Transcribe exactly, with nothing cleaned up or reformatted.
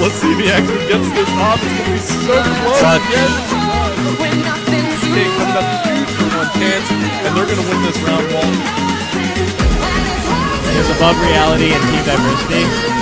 Let's see if he actually gets this off. It's gonna be so close. But Yes, okay, coming up huge for one cant, and they're gonna win this round one. There's above reality and team diversity.